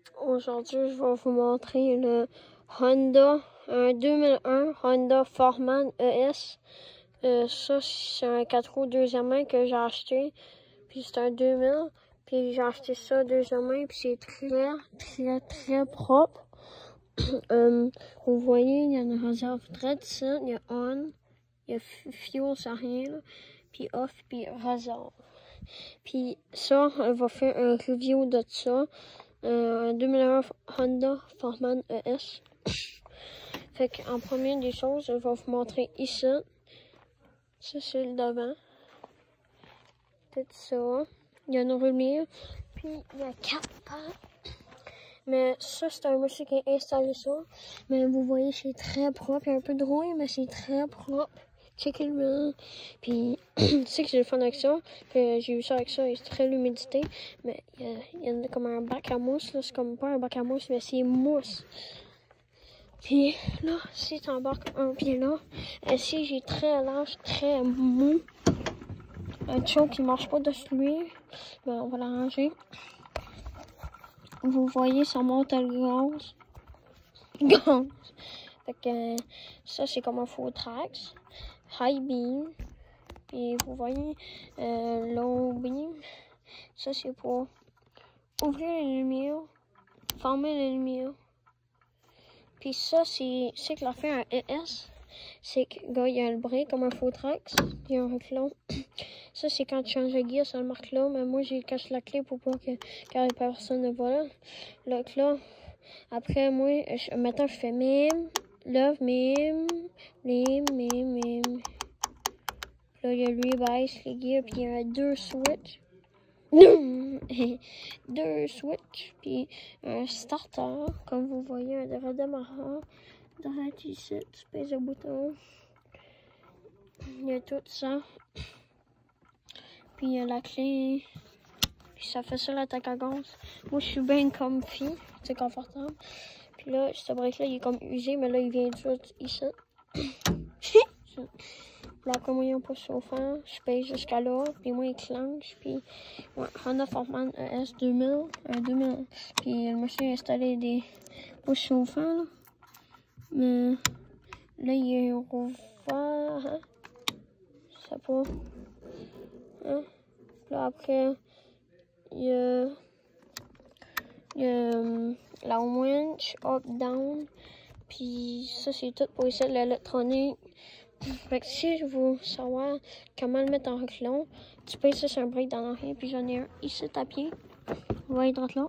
Aujourd'hui, je vais vous montrer le Honda, un 2001 Honda Foreman ES. Ça, c'est un 4 roues deuxième main que j'ai acheté. Puis c'est un 2000. Puis j'ai acheté ça deuxième main. Puis c'est très propre. Vous voyez, il y a une réserve très ici. Il y a on, il y a fuel, ça rien. Là. Puis off, puis réserve. Puis ça, on va faire un review de ça. Un 2001 Honda Foreman ES. Fait qu'en première des choses, je vais vous montrer ici. Ça, c'est le devant. Tout ça. Il y a une roue, puis il y a 4 pattes. Mais ça, c'est un monsieur qui a installé ça. Mais vous voyez, c'est très propre. Il y a un peu de rouille, mais c'est très propre. Checkez le. Puis, tu sais que j'ai le fun avec ça. Que j'ai eu ça avec ça. C'est très l'humidité. Mais il y a comme un bac à mousse. C'est comme pas un bac à mousse, mais c'est mousse. Puis là, si tu embarques un pied là, ici j'ai très large, très mou. Un tuyau qui marche pas dessus lui. Ben, on va l'arranger. Vous voyez, ça monte à gaz. Gaz. Fait que ça, c'est comme un faux trax. High beam. Puis vous voyez, low beam. Ça, c'est pour ouvrir les lumières, fermer les lumières. Puis ça, c'est que l'a fait un ES. C'est que, gars, il y a le break comme un faux trax. Il y a un reculon. Ça, c'est quand tu changes de guide, ça le marque là. Mais moi, j'ai caché la clé pour pas que personne ne voit là. Donc là, après, moi, maintenant, je fais mime, love, mime. Là, il y a lui, baisse les guides, puis il y a 2 switches. 2 switches, puis un starter, comme vous voyez, un redémarreur. Direct ici, tu pèses le bouton. Il y a tout ça. Puis il y a la clé. Puis ça fait ça l'attaque à gaz. Moi, je suis bien comfy. C'est confortable. Puis là, ce break-là, il est comme usé, mais là, il vient tout ici. Là, comme il n'y a pas chauffant, je paye jusqu'à là. Puis moi, il clenche. Puis, ouais, Honda Foreman ES 2000. 2000. Puis le monsieur a installé des poches chauffants, là. Mais là, il est ouvert. Hein? Je sais pas. Hein? Là, après, il y a la winch, up, down. Puis ça, c'est tout pour essayer de l'électronique. Fait que si je veux savoir comment le mettre en reculon, tu peux essayer sur un break dans l'arrière. Puis j'en ai un ici à pied. On va être là.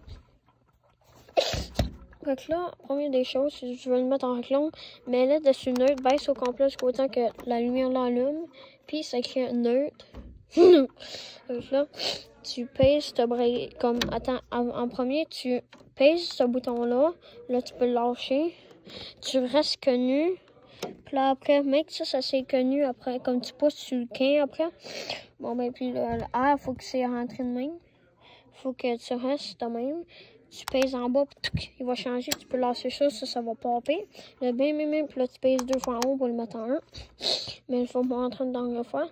Donc là, première des choses, si je veux le mettre en reculon, mets-le dessus neutre, baisse au complet jusqu'au temps que la lumière l'allume, puis ça crée neutre. Donc là, tu pèses ce break, comme, attends, en premier, tu pèses ce bouton-là, là, tu peux le lâcher, tu restes connu, puis là, après, mec, ça c'est connu, après, comme tu pousses sur le quai, après, bon, ben, puis l'air, faut que c'est rentré de même, faut que tu restes de même. Tu pèses en bas, puis il va changer. Tu peux lâcher ça va popper. Le puis là, tu pèses 2 fois en haut pour le mettre en 1. Mais il faut vous montrer une dernière fois.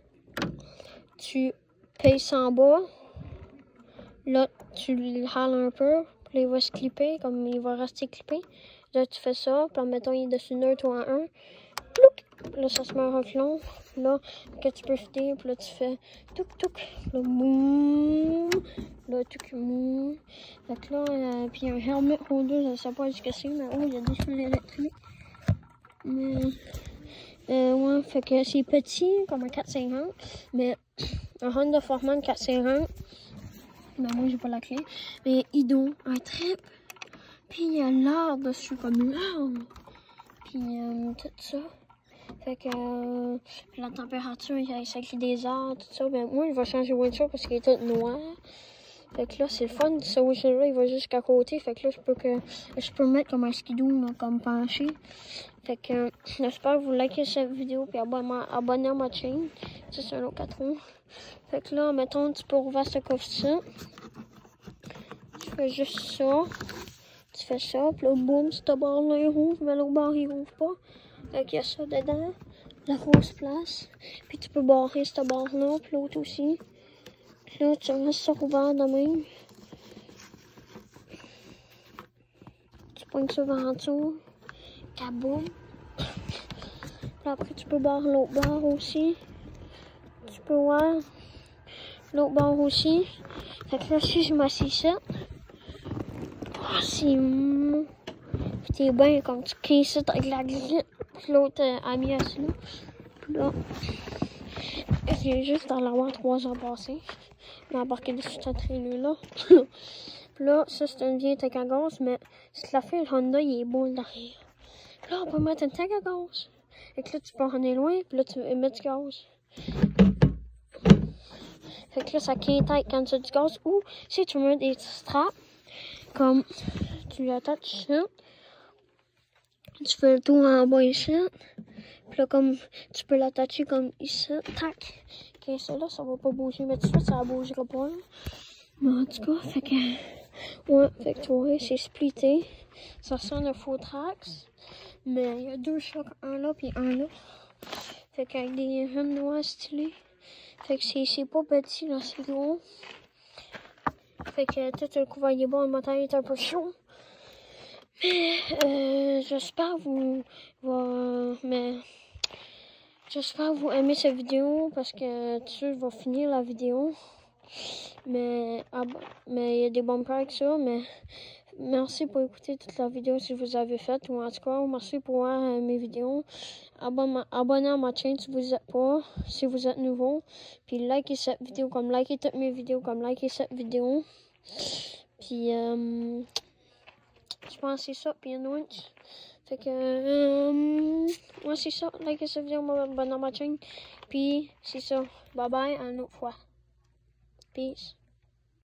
Tu pèses en bas. Là, tu le hales un peu. Puis là, il va se clipper, comme il va rester clippé. Là, tu fais ça. Puis là, mettons, il est dessus neutre ou en 1. Plouc! Là, ça se met en reculon. Là, que tu peux fitter. Puis là, tu fais touc. Là, boum. Là, touc, boum. Donc là, puis un helmet holder, je ne sais pas ce que c'est, mais oh, il y a des fils électriques. Mais, ouais, fait que c'est petit, comme un 450. Mais un Honda Foreman 450. Ben, moi, j'ai pas la clé. Mais Ido, un trip. Puis il y a l'air dessus, comme l'air. Puis tout ça. Fait que la température, ça crée des airs, tout ça. Ben moi, il va changer de voiture parce qu'il est tout noir. Fait que là, c'est le fun. Ce voiture-là, il va jusqu'à côté. Fait que là, je peux mettre comme un skidoo, là, comme penché. Fait que j'espère que vous likez cette vidéo puis abonnez à ma chaîne. Ça, c'est un autre 4 roues. Fait que là, mettons, tu peux ouvrir ce coffre-ci. Tu fais juste ça. Tu fais ça, puis là, boum, cette barre-là, il rouvre, mais l'autre barre, il rouvre pas. Fait qu'il y a ça dedans, la grosse place. Puis tu peux barrer cette barre-là, puis l'autre aussi. Puis là, tu restes ça ouvert de même. pogne ça en dessous. Kaboum. Puis après, tu peux voir l'autre bord aussi. Tu peux voir l'autre bord aussi. Fait que là, si je m'assieds ça, oh, c'est mou. Puis t'es bien comme tu cries ça avec la glisse. Puis l'autre ami assis là. Puis là, j'ai juste à l'avoir 3 ans passés. Mais embarqué dessus cette traîneau-là. Puis là, ça c'est une vieille tank à gaz, mais si tu la fais, le Honda, il est beau derrière. Puis là, on peut mettre une tank à gaz. Fait que là, tu peux en aller loin, puis là, tu mets du gaz. Fait que là, ça clean tête quand tu as du gaz. Ou si tu mets des straps, comme tu l'attaches ici, tu fais le tour en bas ici. Puis là, comme tu peux l'attacher comme ici, tac. Ok, ça là, ça va pas bouger, mais tout de suite, ça bougera pas. Là. Mais en tout cas, fait que, ouais, fait que tu vois, c'est splitté. Ça ressemble à faux Trax. Mais il y a 2 chocs, un là puis un là. Fait qu'avec des rimes noires stylées. Fait que c'est pas petit, là, c'est gros. Fait que tout le couvert est bon, le moteur est un peu chaud. Mais j'espère vous aimez cette vidéo parce que tu vas finir la vidéo. Mais il y a des bons avec ça, mais merci pour écouter toute la vidéo si vous avez fait. Ou en tout cas, merci pour voir mes vidéos. Abonnez à ma chaîne si vous êtes pas, si vous êtes nouveau. Puis likez cette vidéo comme likez toutes mes vidéos comme likez cette vidéo. Puis je pense que c'est ça. Puis un fait que ouais, c'est ça. Likez cette vidéo, abonnez à ma chaîne. Puis c'est ça. Bye bye à une autre fois. Peace.